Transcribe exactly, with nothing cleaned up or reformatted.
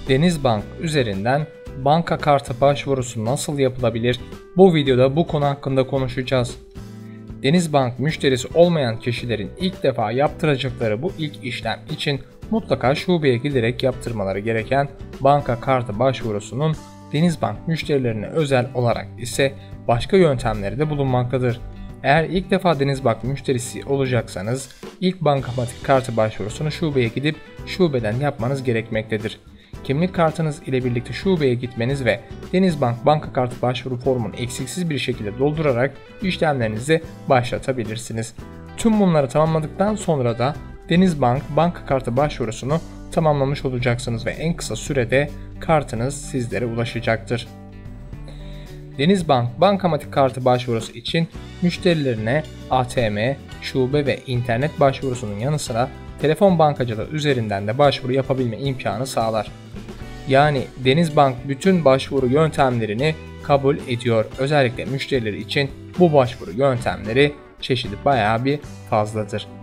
Denizbank üzerinden banka kartı başvurusu nasıl yapılabilir? Bu videoda bu konu hakkında konuşacağız. Denizbank müşterisi olmayan kişilerin ilk defa yaptıracakları bu ilk işlem için mutlaka şubeye giderek yaptırmaları gereken banka kartı başvurusunun Denizbank müşterilerine özel olarak ise başka yöntemleri de bulunmaktadır. Eğer ilk defa Denizbank müşterisi olacaksanız ilk bankamatik kartı başvurusunu şubeye gidip şubeden yapmanız gerekmektedir. Kimlik kartınız ile birlikte şubeye gitmeniz ve Denizbank banka kartı başvuru formunu eksiksiz bir şekilde doldurarak işlemlerinizi başlatabilirsiniz. Tüm bunları tamamladıktan sonra da Denizbank banka kartı başvurusunu tamamlamış olacaksınız ve en kısa sürede kartınız sizlere ulaşacaktır. Denizbank bankamatik kartı başvurusu için müşterilerine A T M, şube ve internet başvurusunun yanı sıra telefon bankacılığı üzerinden de başvuru yapabilme imkanı sağlar. Yani Denizbank bütün başvuru yöntemlerini kabul ediyor. Özellikle müşterileri için bu başvuru yöntemleri çeşidi bayağı bir fazladır.